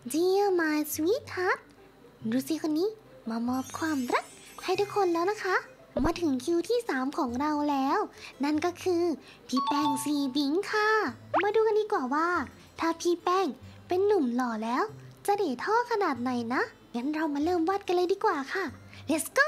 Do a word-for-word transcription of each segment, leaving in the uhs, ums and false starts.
Dear my sweetheart ดูสิคนนี้มามอบความรักให้ทุกคนแล้วนะคะมาถึงคิวที่สามของเราแล้วนั่นก็คือพี่แป้งซีบิงค่ะมาดูกันดีกว่าว่าถ้าพี่แป้งเป็นหนุ่มหล่อแล้วจะเดท่อขนาดไหนนะงั้นเรามาเริ่มวาดกันเลยดีกว่าค่ะ Let's go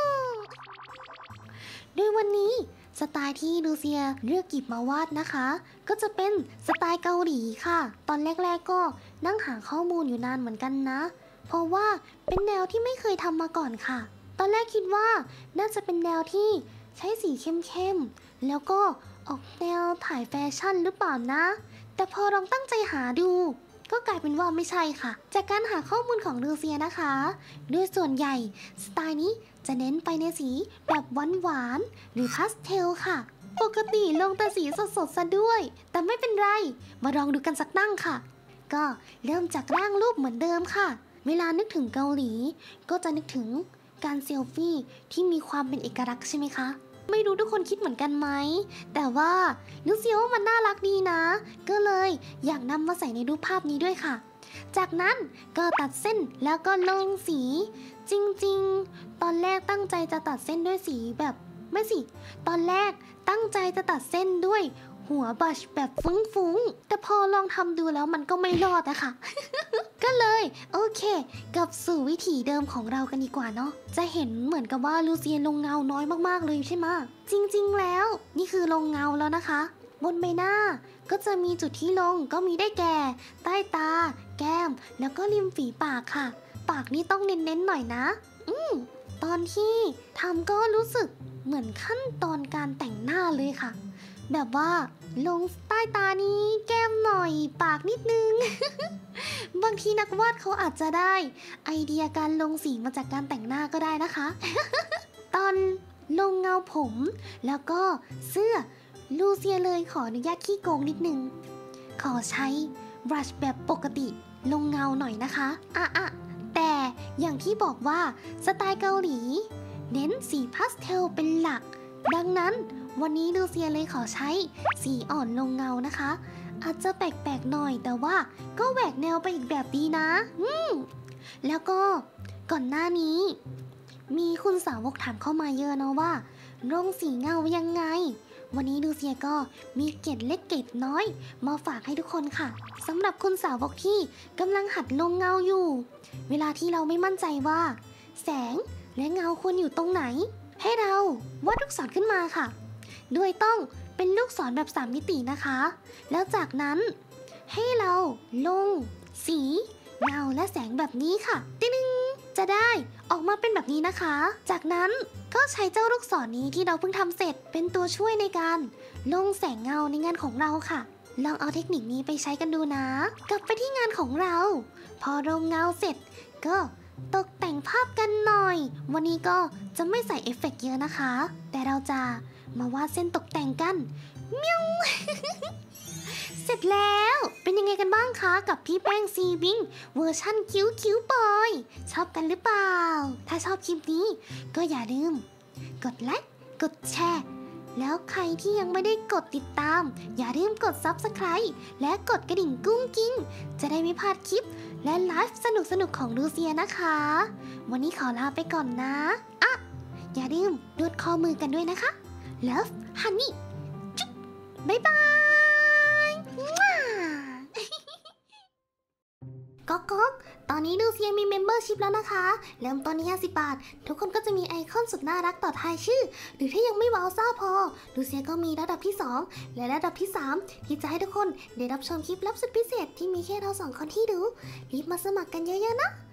โดยวันนี้สไตล์ที่ลูเซียเลือกหยิบมาวาดนะคะก็จะเป็นสไตล์เกาหลีค่ะตอนแรกๆก็นั่งหาข้อมูลอยู่นานเหมือนกันนะเพราะว่าเป็นแนวที่ไม่เคยทำมาก่อนค่ะตอนแรกคิดว่าน่าจะเป็นแนวที่ใช้สีเข้มๆแล้วก็ออกแนวถ่ายแฟชั่นหรือเปล่านะแต่พอลองตั้งใจหาดูก็กลายเป็นว่าไม่ใช่ค่ะจากการหาข้อมูลของลูเซียนะคะโดยส่วนใหญ่สไตล์นี้จะเน้นไปในสีแบบหวานๆหรือพาสเทลค่ะปกติลงแต่สีสดๆซะด้วยแต่ไม่เป็นไรมาลองดูกันสักตั้งค่ะก็เริ่มจากร่างรูปเหมือนเดิมค่ะเวลานึกถึงเกาหลีก็จะนึกถึงการเซลฟี่ที่มีความเป็นเอกลักษณ์ใช่ไหมคะไม่รู้ทุกคนคิดเหมือนกันไหมแต่ว่าลูเซียว่ามันน่ารักดีนะก็เลยอยากนำมาใส่ในรูปภาพนี้ด้วยค่ะจากนั้นก็ตัดเส้นแล้วก็ลงสีจริงๆตอนแรกตั้งใจจะตัดเส้นด้วยสีแบบไม่สิตอนแรกตั้งใจจะตัดเส้นด้วยหัวบัชแบบฟุ้งๆแต่พอลองทำดูแล้วมันก็ไม่รอดอะค่ะ ก็เลยโอเคกลับสู่วิถีเดิมของเรากันดีกว่าเนาะจะเห็นเหมือนกับว่าลูเซียลงเงาน้อยมากๆเลยใช่ไหมจริงๆแล้วนี่คือลงเงาแล้วนะคะบนใบหน้าก็จะมีจุดที่ลงก็มีได้แก่ใต้ตาแก้มแล้วก็ริมฝีปากค่ะปากนี่ต้องเน้นๆหน่อยนะอืมตอนที่ทำก็รู้สึกเหมือนขั้นตอนการแต่งหน้าเลยค่ะแบบว่าลงใต้ตานี้แก้มหน่อยปากนิดนึง บางทีนักวาดเขาอาจจะได้ไอเดียการลงสีมาจากการแต่งหน้าก็ได้นะคะ ตอนลงเงาผมแล้วก็เสื้อลูเซียเลยขออนุญาตขี้โกงนิดนึงขอใช้บรัชแบบปกติลงเงาหน่อยนะคะอ่ะอ่ะแต่อย่างที่บอกว่าสไตล์เกาหลีเน้นสีพาสเทลเป็นหลักดังนั้นวันนี้ลูเซียเลยขอใช้สีอ่อนลงเงานะคะอาจจะแปลกๆหน่อยแต่ว่าก็แหวกแนวไปอีกแบบดีนะอืมแล้วก็ก่อนหน้านี้มีคุณสาวกถามเข้ามาเยอะนะว่าลงสีเงายังไงวันนี้ลูเซียก็มีเกร็ดเล็กเกร็ดน้อยมาฝากให้ทุกคนค่ะสำหรับคุณสาวกที่กำลังหัดลงเงาอยู่เวลาที่เราไม่มั่นใจว่าแสงและเงาควรอยู่ตรงไหนให้เราวาดลูกศรขึ้นมาค่ะโดยต้องเป็นลูกศรแบบสามมิตินะคะแล้วจากนั้นให้เราลงสีเงาและแสงแบบนี้ค่ะติ๊งจะได้ออกมาเป็นแบบนี้นะคะจากนั้นก็ใช้เจ้าลูกศรนี้ที่เราเพิ่งทำเสร็จเป็นตัวช่วยในการลงแสงเงาในงานของเราค่ะลองเอาเทคนิคนี้ไปใช้กันดูนะกลับไปที่งานของเราพอลงเงาเสร็จก็ตกแต่งภาพกันหน่อยวันนี้ก็จะไม่ใส่เอฟเฟกต์เยอะนะคะแต่เราจะมาวาดเส้นตกแต่งกันเมียว เสร็จแล้วเป็นยังไงกันบ้างคะกับพี่แป้งซีบิงเวอร์ชั่นคิ้วคิ้วปอยชอบกันหรือเปล่าถ้าชอบคลิปนี้ก็อย่าลืมกดไลค์กดแชร์แล้วใครที่ยังไม่ได้กดติดตามอย่าลืมกด ซับสไครบ์ และกดกระดิ่งกุ้งกิ้งจะได้ไม่พลาดคลิปและไลฟ์สนุกๆของลูเซียนะคะวันนี้ขอลาไปก่อนนะอ่ะอย่าลืมดูดคอมือกันด้วยนะคะ Love Honey จุ๊บบ๊ายบายก๊อกก๊อกตอนนี้ลูเซียมีเมมเบอร์ชิพแล้วนะคะเริ่มต้นที่ห้าสิบบาททุกคนก็จะมีไอคอนสุดน่ารักต่อท้ายชื่อหรือถ้ายังไม่ว้าวซ่าพอลูเซียก็มีระดับที่สองและระดับที่สามที่จะให้ทุกคนได้รับชมคลิปลับสุดพิเศษที่มีแค่เราสองคนที่ดูรีบมาสมัครกันเยอะๆนะ